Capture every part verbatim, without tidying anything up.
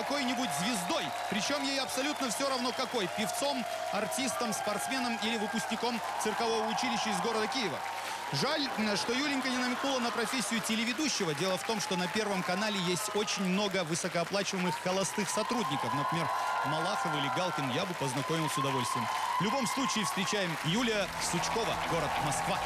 какой-нибудь звездой. Причем ей абсолютно все равно какой. Певцом, артистом, спортсменом или выпускником циркового училища из города Киева. Жаль, что Юленька не намекнула на профессию телеведущего. Дело в том, что на Первом канале есть очень много высокооплачиваемых холостых сотрудников. Например, Малахов или Галкин. Я бы познакомил с удовольствием. В любом случае встречаем Юлия Сучкова, город Москва.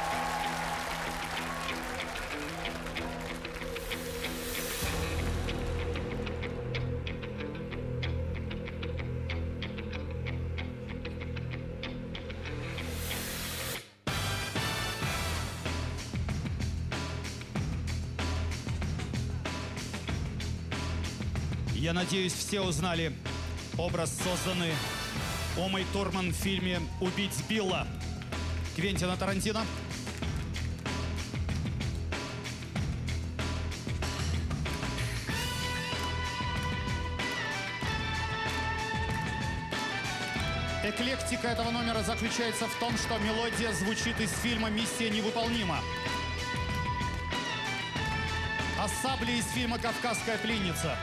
Я надеюсь, все узнали образ, созданный Умой Турман в фильме «Убить Билла» Квентина Тарантино. Эклектика этого номера заключается в том, что мелодия звучит из фильма «Миссия невыполнима», а сабли из фильма «Кавказская пленница».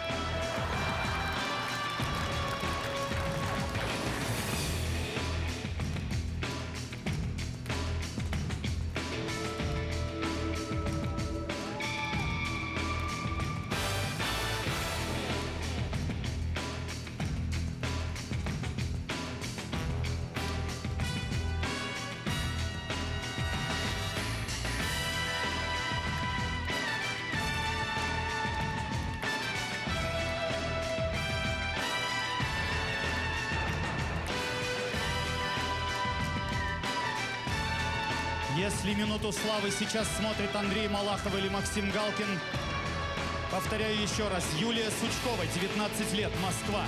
Если «Минуту славы» сейчас смотрит Андрей Малахов или Максим Галкин, повторяю еще раз, Юлия Сучкова, девятнадцать лет, Москва.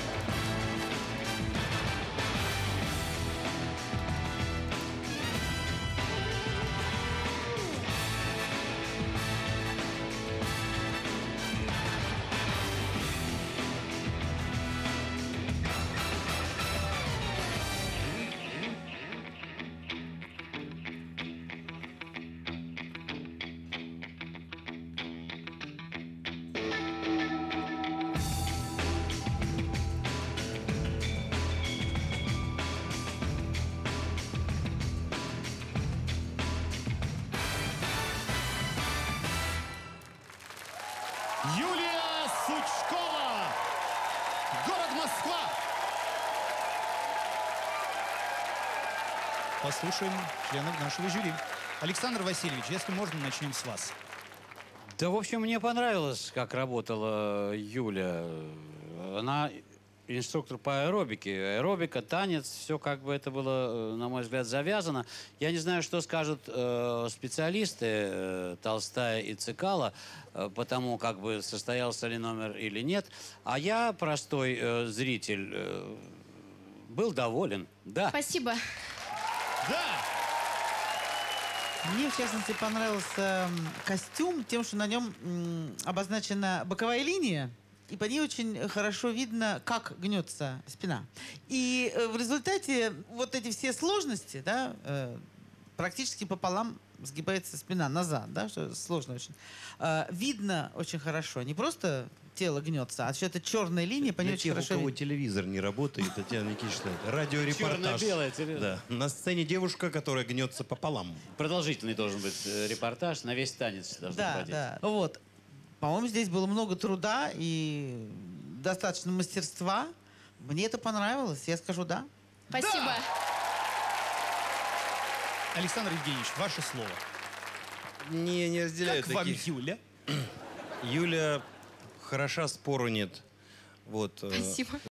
Юлия Сучкова, город Москва. Послушаем членов нашего жюри. Александр Васильевич, если можно, начнем с вас. Да, в общем, мне понравилось, как работала Юля. Она инструктор по аэробике. Аэробика, танец, все как бы это было, на мой взгляд, завязано. Я не знаю, что скажут э, специалисты э, Толстая и Цикало, э, потому как бы состоялся ли номер или нет. А я, простой э, зритель, э, был доволен. Да. Спасибо. Да! Мне, в частности, понравился костюм тем, что на нем м, обозначена боковая линия, и по ней очень хорошо видно, как гнется спина. И э, в результате вот эти все сложности, да, э, практически пополам сгибается спина назад, да, что сложно очень. Э, видно очень хорошо, не просто тело гнется, а что это черная линия, по ней Для очень тех, хорошо у кого видно. телевизор не работает, Татьяна Никитична, радиорепортаж. Черно-белое телевизор. Да. На сцене девушка, которая гнется пополам. Продолжительный должен быть э, репортаж, на весь танец должен Да, хватить. да. Вот. По-моему, здесь было много труда и достаточно мастерства. Мне это понравилось, я скажу да. Спасибо. Да! Александр Евгеньевич, ваше слово. Не, не разделяю Как вам таких. Юля? Юля хороша, спору нет. Вот. э, Спасибо.